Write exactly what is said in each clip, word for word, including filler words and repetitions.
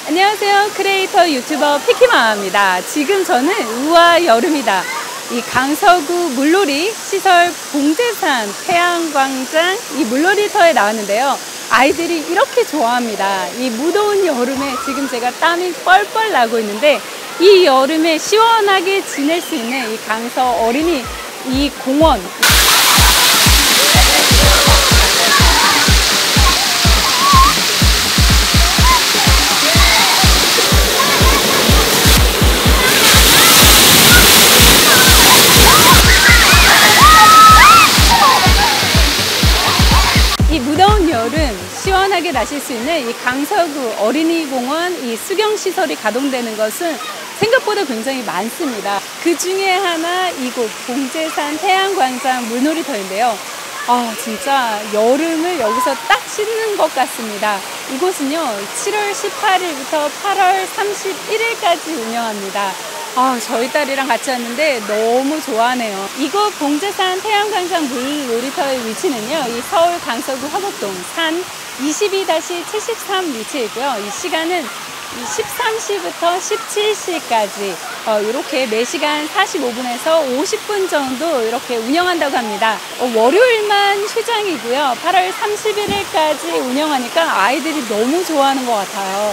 안녕하세요. 크리에이터 유튜버 피키마마입니다. 지금 저는 우와 여름이다. 이 강서구 물놀이 시설 봉제산 태양광장 이 물놀이터에 나왔는데요. 아이들이 이렇게 좋아합니다. 이 무더운 여름에 지금 제가 땀이 뻘뻘 나고 있는데 이 여름에 시원하게 지낼 수 있는 이 강서 어린이 이 공원. 이 무더운 여름 시원하게 나실 수 있는 이 강서구 어린이공원 이 수경시설이 가동되는 것은 생각보다 굉장히 많습니다. 그 중에 하나 이곳 봉제산 태양광장 물놀이터인데요. 아 진짜 여름을 여기서 딱 씻는 것 같습니다. 이곳은요 칠월 십팔일부터 팔월 삼십일일까지 운영합니다. 아, 저희 딸이랑 같이 왔는데 너무 좋아하네요. 이곳 봉제산 태양광장 물놀이터의 위치는요, 이 서울 강서구 화곡동 산 이십이 칠십삼 위치에 있고요. 이 시간은 십삼 시부터 십칠 시까지 어, 이렇게 매 시간 사십오 분에서 오십 분 정도 이렇게 운영한다고 합니다. 어, 월요일만 휴장이고요. 팔월 삼십일일까지 운영하니까 아이들이 너무 좋아하는 것 같아요.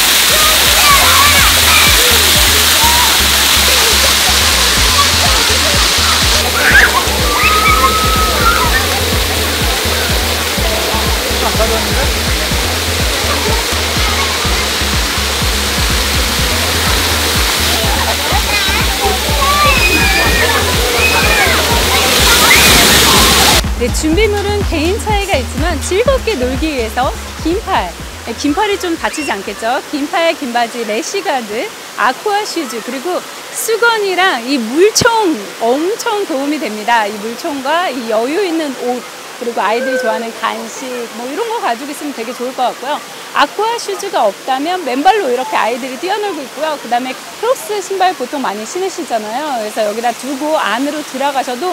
네, 준비물은 개인 차이가 있지만 즐겁게 놀기 위해서 긴팔, 긴팔이 좀 다치지 않겠죠? 긴팔, 긴바지, 래시가드, 아쿠아 슈즈, 그리고 수건이랑 이 물총 엄청 도움이 됩니다. 이 물총과 이 여유 있는 옷, 그리고 아이들이 좋아하는 간식 뭐 이런 거 가지고 있으면 되게 좋을 것 같고요. 아쿠아 슈즈가 없다면 맨발로 이렇게 아이들이 뛰어놀고 있고요. 그 다음에 크록스 신발 보통 많이 신으시잖아요. 그래서 여기다 두고 안으로 들어가셔도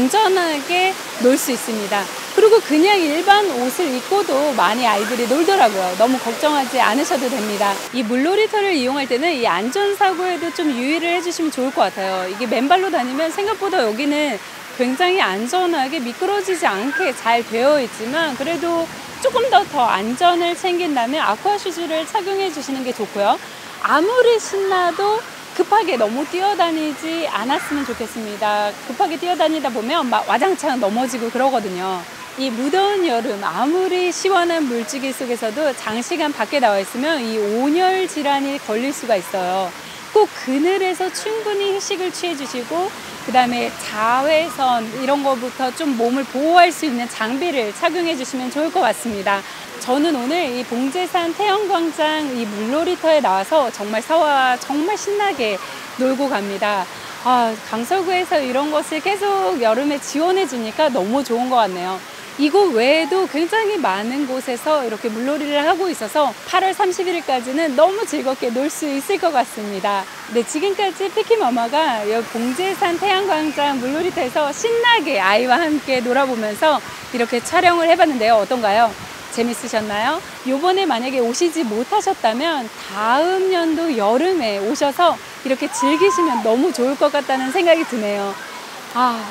안전하게 놀 수 있습니다. 그리고 그냥 일반 옷을 입고도 많이 아이들이 놀더라고요. 너무 걱정하지 않으셔도 됩니다. 이 물놀이터를 이용할 때는 이 안전사고에도 좀 유의를 해주시면 좋을 것 같아요. 이게 맨발로 다니면 생각보다 여기는 굉장히 안전하게 미끄러지지 않게 잘 되어 있지만 그래도 조금 더 더 안전을 챙긴다면 아쿠아 슈즈를 착용해 주시는 게 좋고요. 아무리 신나도 급하게 너무 뛰어다니지 않았으면 좋겠습니다. 급하게 뛰어다니다 보면 막 와장창 넘어지고 그러거든요. 이 무더운 여름 아무리 시원한 물주기 속에서도 장시간 밖에 나와 있으면 이 온열 질환이 걸릴 수가 있어요. 꼭 그늘에서 충분히 휴식을 취해 주시고 그 다음에 자외선 이런 거부터 좀 몸을 보호할 수 있는 장비를 착용해 주시면 좋을 것 같습니다. 저는 오늘 이 봉제산 태양광장 이 물놀이터에 나와서 정말 서와 정말 신나게 놀고 갑니다. 아, 강서구에서 이런 것을 계속 여름에 지원해 주니까 너무 좋은 것 같네요. 이곳 외에도 굉장히 많은 곳에서 이렇게 물놀이를 하고 있어서 팔월 삼십일일까지는 너무 즐겁게 놀 수 있을 것 같습니다. 네, 지금까지 피키마마가 여기 봉제산 태양광장 물놀이터에서 신나게 아이와 함께 놀아보면서 이렇게 촬영을 해봤는데요. 어떤가요? 재밌으셨나요? 요번에 만약에 오시지 못하셨다면 다음 연도 여름에 오셔서 이렇게 즐기시면 너무 좋을 것 같다는 생각이 드네요. 아,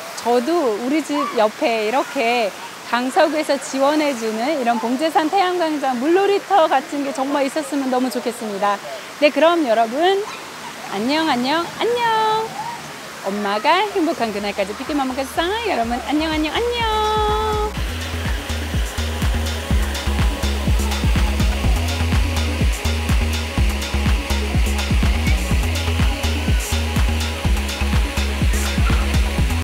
저도 우리 집 옆에 이렇게 강서구에서 지원해주는 이런 봉제산 태양광장 물놀이터 같은 게 정말 있었으면 너무 좋겠습니다. 네, 그럼 여러분 안녕 안녕 안녕. 엄마가 행복한 그날까지 피키마마가 쌍. 여러분 안녕 안녕 안녕.